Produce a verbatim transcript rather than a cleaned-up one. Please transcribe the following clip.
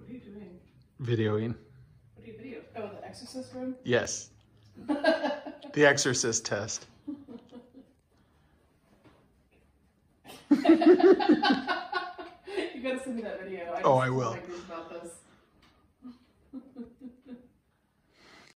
What are you doing? Videoing. What are you videoing? Oh, the Exorcist room? Yes. The Exorcist Test. You gotta send me that video. I Oh, just I will. Like about this.